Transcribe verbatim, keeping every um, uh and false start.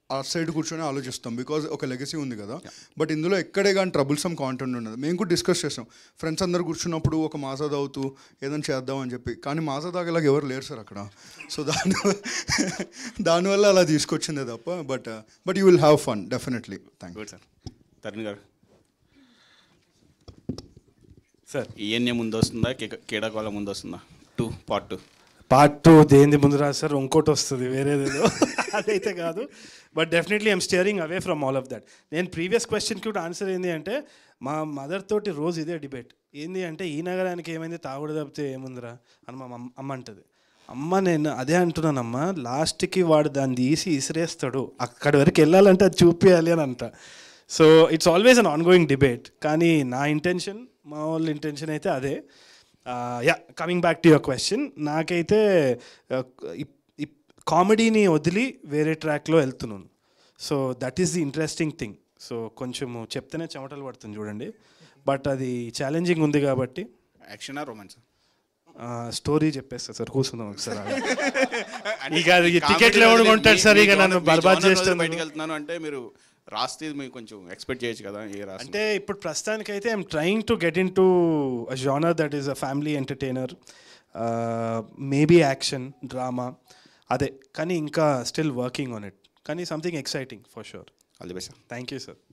ఆ సైడ్ కూర్చొని ఆలోచిస్తాం బికాజ్ ఒక లెగసీ ఉంది కదా. బట్ ఇందులో ఎక్కడే కానీ ట్రబుల్సమ్ కాంటెంట్ ఉండదు. మేము కూడా డిస్కస్ చేస్తాం ఫ్రెండ్స్ అందరు కూర్చున్నప్పుడు ఒక మాసా తాగుతూ ఏదైనా చేద్దాం అని చెప్పి, కానీ మాసా తాగేలాగా ఎవరు లేరు సార్ అక్కడ. సో దాని దానివల్ల అలా తీసుకొచ్చిందే తప్ప. But but you will have fun definitely. Thank you sir. Tarun garu sir, ఈఎన్ఏ ముందు వస్తుందా, కేడాకోల ముందు వస్తుందా? టూ పార్ట్ టూ పార్ట్ టూ దేంది ముందు రాదు సార్, ఇంకోటి వస్తుంది వేరేదేదో. అదైతే కాదు. But definitely I'm steering away from all of that. నేను ప్రీవియస్ క్వశ్చన్కి కూడా ఆన్సర్ ఏంటి అంటే, మా మదర్ తోటి రోజు ఇదే డిబేట్. ఏంది అంటే, ఈ నగరానికి ఏమైంది, తాగుడు తప్పితే ఏముందిరా అని మా అమ్మ అంటది. అమ్మ నేను అదే అంటున్నానమ్మా, లాస్ట్కి వాడు దాన్ని తీసి ఇసిరేస్తాడు, అక్కడి వరకు వెళ్ళాలంటే అది చూపించాలి అని అంట. So it's always an ongoing debate. కానీ నా ఇంటెన్షన్, మా వాళ్ళ ఇంటెన్షన్ అయితే అదే. Yeah, coming back to your question, నాకైతే కామెడీని వదిలి వేరే ట్రాక్లో వెళ్తున్నాను. So that is the interesting thing. So కొంచెము చెప్తేనే చెమటలు పడుతుంది చూడండి, బట్ అది ఛాలెంజింగ్ ఉంది కాబట్టి. యాక్షనా రొమాన్స్? స్టోరీ చెప్పేస్తా సార్, కూర్చుందాం ఒకసారి. ఇక టికెట్లు ఎవరు కొంటాడు సార్, ఇక నన్ను బర్బాద్ చేస్తాను. బయటకు వెళ్తున్నాను అంటే మీరు రాస్తే మీరు కొంచెం ఎక్స్పెక్ట్ చేయొచ్చు కదా. ఏ రాస్తే అంటే ఇప్పుడు ప్రస్తుతానికైతే I'm trying to get into a genre that is a family entertainer, maybe action drama, అదే. కానీ ఇంకా స్టిల్ వర్కింగ్ ఆన్ ఇట్, కానీ something exciting for sure. All the best sir. Thank you sir.